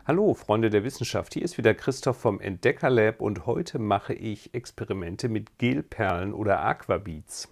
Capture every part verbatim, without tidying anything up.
Hallo Freunde der Wissenschaft, hier ist wieder Christoph vom Entdeckerlab und heute mache ich Experimente mit Gelperlen oder Aquabeads.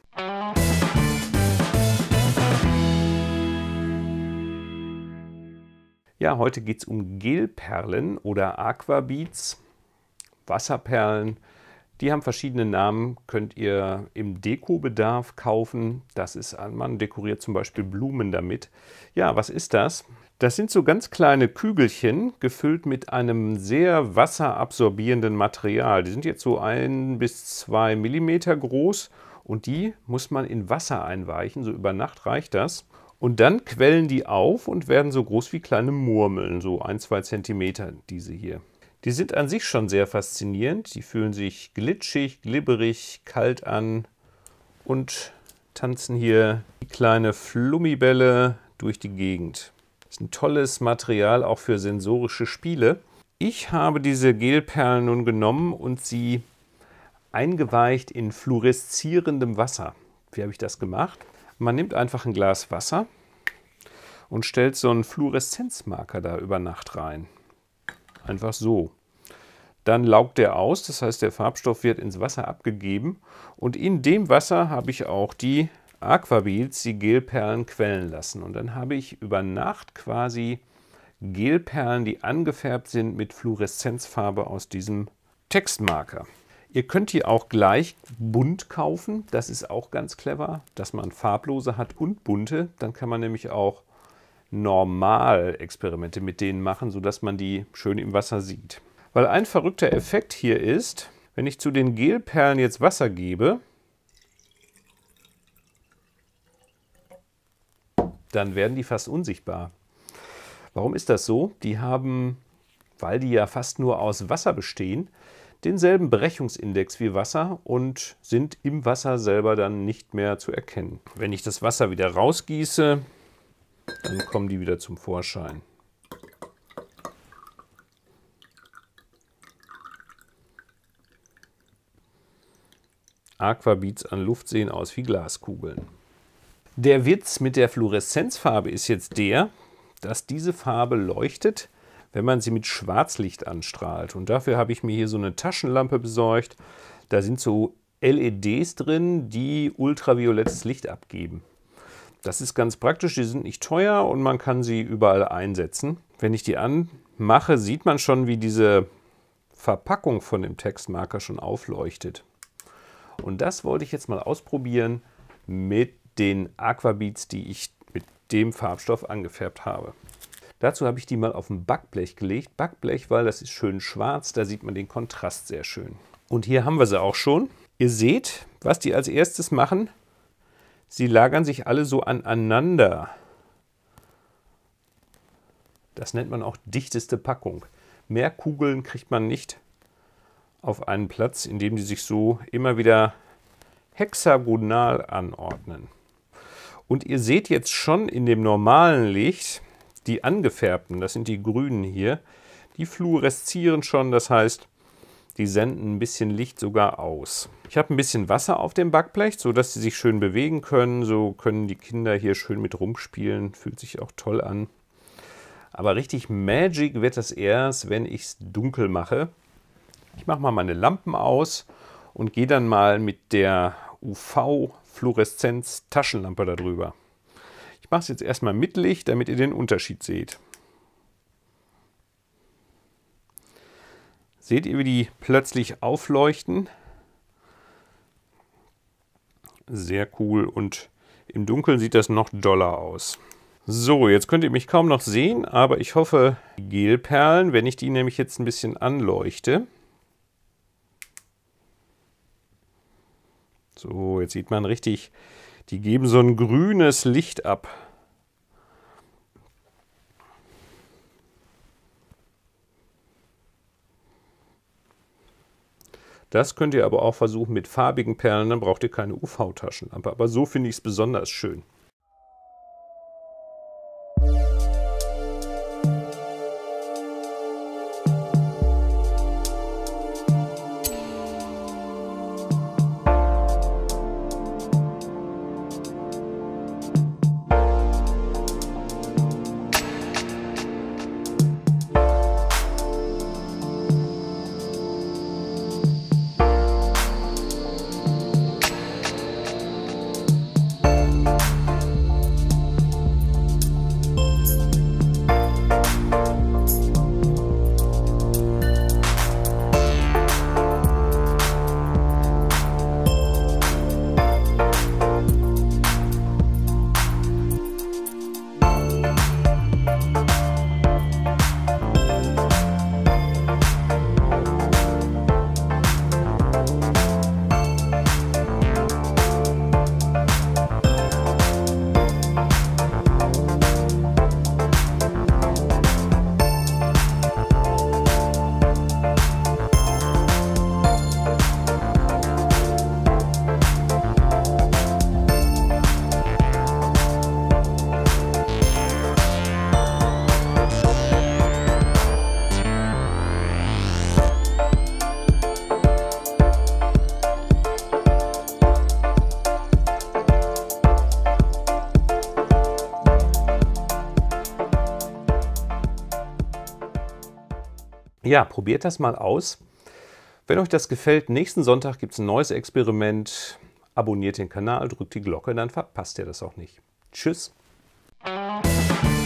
Ja, heute geht es um Gelperlen oder Aquabeads, Wasserperlen. Die haben verschiedene Namen, könnt ihr im Dekobedarf kaufen. Das ist, man dekoriert zum Beispiel Blumen damit. Ja, was ist das? Das sind so ganz kleine Kügelchen, gefüllt mit einem sehr wasserabsorbierenden Material. Die sind jetzt so ein bis zwei Millimeter groß und die muss man in Wasser einweichen, so über Nacht reicht das. Und dann quellen die auf und werden so groß wie kleine Murmeln, so ein, zwei Zentimeter, diese hier. Die sind an sich schon sehr faszinierend. Die fühlen sich glitschig, glibberig, kalt an und tanzen hier wie kleine Flummibälle durch die Gegend. Das ist ein tolles Material auch für sensorische Spiele. Ich habe diese Gelperlen nun genommen und sie eingeweicht in fluoreszierendem Wasser. Wie habe ich das gemacht? Man nimmt einfach ein Glas Wasser und stellt so einen Fluoreszenzmarker da über Nacht rein. Einfach so. Dann laugt der aus, das heißt, der Farbstoff wird ins Wasser abgegeben. Und in dem Wasser habe ich auch die Aquabeads, die Gelperlen, quellen lassen. Und dann habe ich über Nacht quasi Gelperlen, die angefärbt sind mit Fluoreszenzfarbe aus diesem Textmarker. Ihr könnt die auch gleich bunt kaufen. Das ist auch ganz clever, dass man farblose hat und bunte. Dann kann man nämlich auch normal Experimente mit denen machen, sodass man die schön im Wasser sieht. Weil ein verrückter Effekt hier ist, wenn ich zu den Gelperlen jetzt Wasser gebe, dann werden die fast unsichtbar. Warum ist das so? Die haben, weil die ja fast nur aus Wasser bestehen, denselben Brechungsindex wie Wasser und sind im Wasser selber dann nicht mehr zu erkennen. Wenn ich das Wasser wieder rausgieße, dann kommen die wieder zum Vorschein. Aquabeads an Luft sehen aus wie Glaskugeln. Der Witz mit der Fluoreszenzfarbe ist jetzt der, dass diese Farbe leuchtet, wenn man sie mit Schwarzlicht anstrahlt. Und dafür habe ich mir hier so eine Taschenlampe besorgt. Da sind so L E Ds drin, die ultraviolettes Licht abgeben. Das ist ganz praktisch, die sind nicht teuer und man kann sie überall einsetzen. Wenn ich die anmache, sieht man schon, wie diese Verpackung von dem Textmarker schon aufleuchtet. Und das wollte ich jetzt mal ausprobieren mit den Aquabeads, die ich mit dem Farbstoff angefärbt habe. Dazu habe ich die mal auf ein Backblech gelegt. Backblech, weil das ist schön schwarz, da sieht man den Kontrast sehr schön. Und hier haben wir sie auch schon. Ihr seht, was die als erstes machen. Sie lagern sich alle so aneinander. Das nennt man auch dichteste Packung. Mehr Kugeln kriegt man nicht auf einen Platz, indem die sich so immer wieder hexagonal anordnen. Und ihr seht jetzt schon in dem normalen Licht, die angefärbten, das sind die grünen hier, die fluoreszieren schon, das heißt, die senden ein bisschen Licht sogar aus. Ich habe ein bisschen Wasser auf dem Backblech, sodass sie sich schön bewegen können. So können die Kinder hier schön mit rumspielen. Fühlt sich auch toll an. Aber richtig Magic wird das erst, wenn ich es dunkel mache. Ich mache mal meine Lampen aus und gehe dann mal mit der U V-Fluoreszenz-Taschenlampe darüber. Ich mache es jetzt erstmal mit Licht, damit ihr den Unterschied seht. Seht ihr, wie die plötzlich aufleuchten? Sehr cool und im Dunkeln sieht das noch doller aus. So, jetzt könnt ihr mich kaum noch sehen, aber ich hoffe, die Gelperlen, wenn ich die nämlich jetzt ein bisschen anleuchte. So, jetzt sieht man richtig, die geben so ein grünes Licht ab. Das könnt ihr aber auch versuchen mit farbigen Perlen, dann braucht ihr keine U V-Taschenlampe. Aber so finde ich es besonders schön. Ja, probiert das mal aus. Wenn euch das gefällt, nächsten Sonntag gibt es ein neues Experiment. Abonniert den Kanal, drückt die Glocke, dann verpasst ihr das auch nicht. Tschüss!